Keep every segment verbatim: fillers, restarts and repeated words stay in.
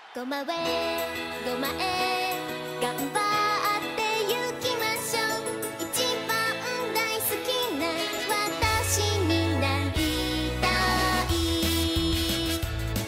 ごまへごまへ頑張ってゆきましょう。一番大好きな私になりたい。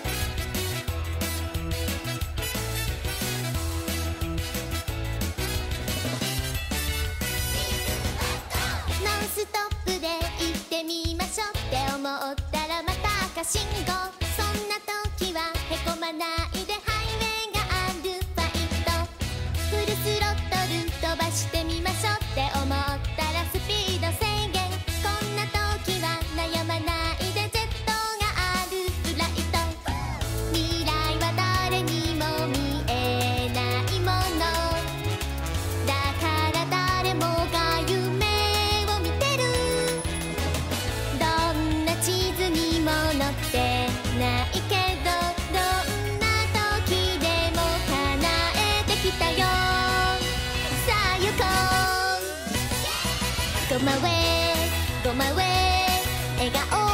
ノンストップで行ってみましょうって思ったらまた赤信号。そんな時はへこまないでハイウェイがあるファイト。フルスロットル飛ばしてみましょうって思ったらスピード制限。こんな時は悩まないでジェットがあるフライト。未来は誰にも見えないものだから誰もが夢を見てる。どんな地図にも載ってないけどどんな時でも叶えてきたよ。さあ行こう。ごまへごまへ笑顔